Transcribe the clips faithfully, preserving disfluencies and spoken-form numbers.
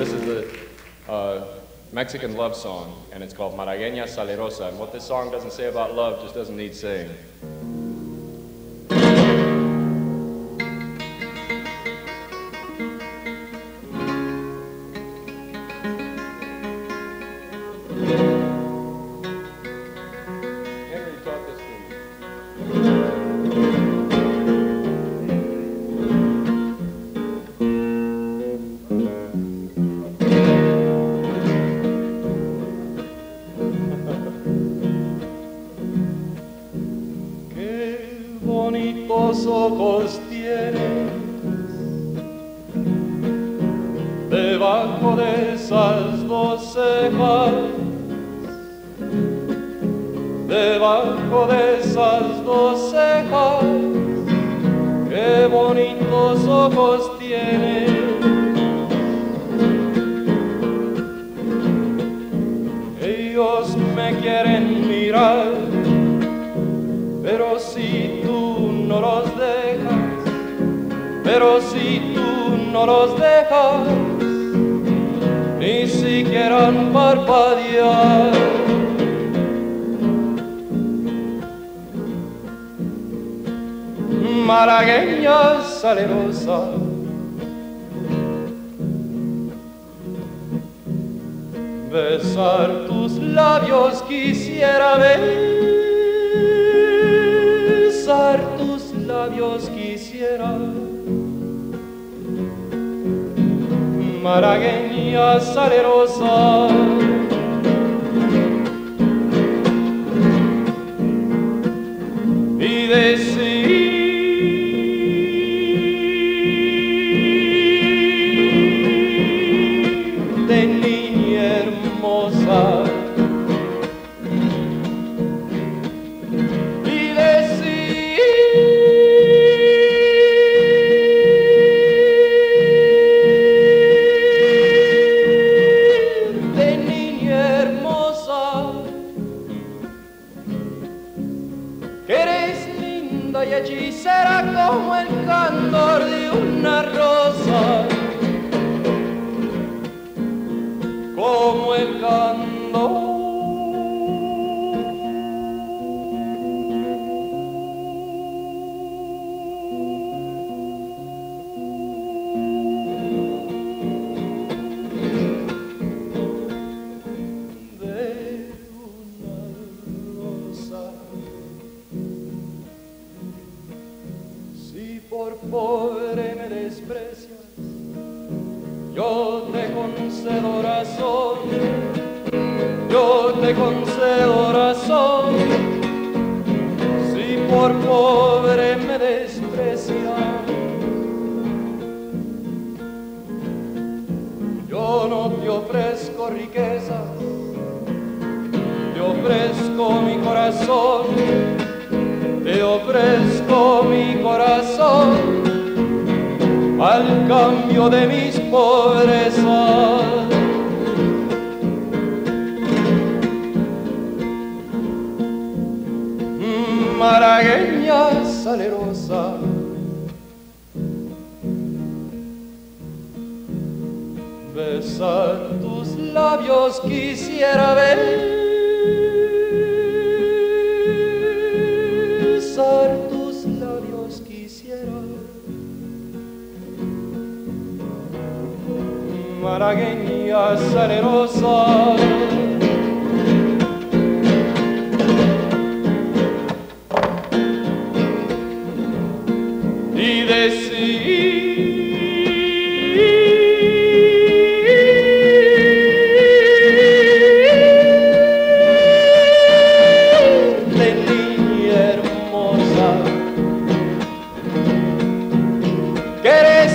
This is a uh, Mexican love song, and it's called Malagueña Salerosa. And what this song doesn't say about love just doesn't need saying. Henry taught this to me. Bonitos ojos tienes debajo de esas dos cejas, debajo de esas dos cejas, qué bonitos ojos tienes. Ellos me quieren mirar, pero si tú no los dejas, pero si tú no los dejas, ni siquiera parpadear. Malagueña salerosa, besar tus labios quisiera ver. Besar tus labios quisiera, malagueña salerosa. Y decir de niña hermosa, y hechicera como el candor de una rosa, como el candor de una rosa. Por pobre me desprecias, yo te concedo razón, yo te concedo razón. Si por pobre me desprecias, yo no te ofrezco riquezas, te ofrezco mi corazón. Te ofrezco mi corazón al cambio de mis pobrezas. Malagueña salerosa, besar tus labios quisiera ver. Besar tus labios quisiera, malagueña salerosa. Y decir que eres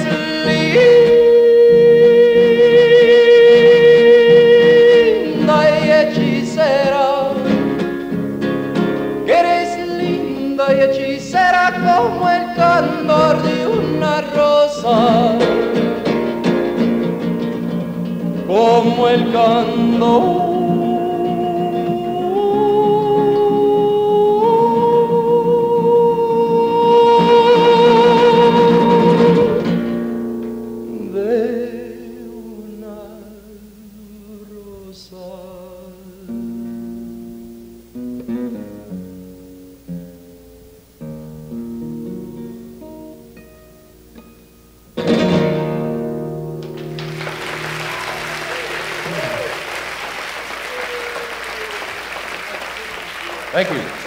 linda y hechicera, que eres linda y hechicera como el candor de una rosa, como el candor de una Thank you.